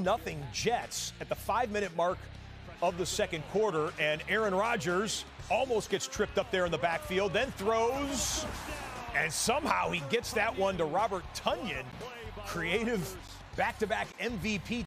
7-0 Jets at the 5-minute mark of the second quarter, and Aaron Rodgers almost gets tripped up there in the backfield, then throws, and somehow he gets that one to Robert Tonyan. Creative back-to-back MVP